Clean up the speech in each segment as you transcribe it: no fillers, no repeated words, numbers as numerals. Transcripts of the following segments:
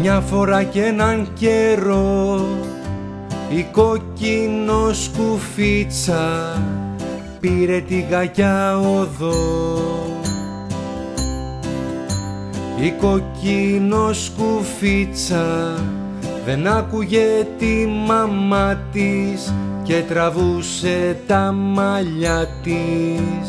Μια φορά κι έναν καιρό η κόκκινο σκουφίτσα πήρε την κακιά οδό. Η κόκκινο σκουφίτσα δεν άκουγε τη μαμά της και τραβούσε τα μαλλιά της.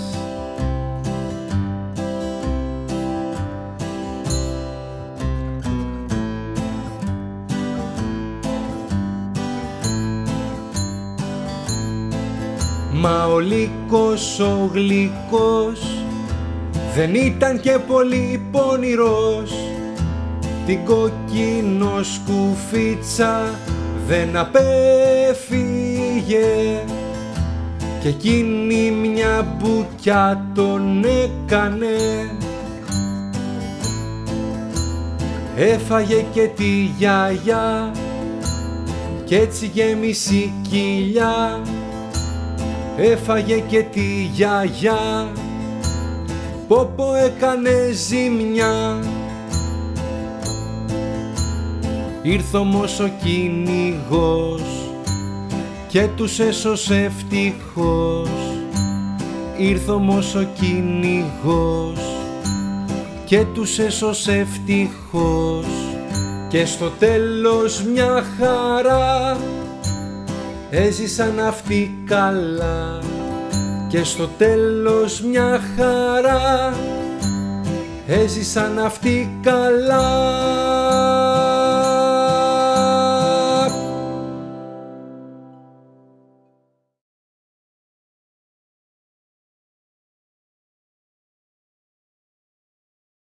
Μα ο λύκος ο γλυκός δεν ήταν και πολύ πονηρός, την κόκκινο σκουφίτσα δεν απέφυγε και εκείνη μια μπουκιά τον έκανε. Έφαγε και τη γιαγιά κι έτσι γέμισε η κοιλιά. Έφαγε και τη γιαγιά, πόπο έκανε ζημιά. Ήρθε όμως ο κυνηγός και τους έσωσε ευτυχώς. Ήρθε όμως ο κυνηγός και τους έσωσε ευτυχώς. Και στο τέλος μια χαρά έζησαν αυτοί καλά. Και στο τέλος μια χαρά έζησαν αυτοί καλά.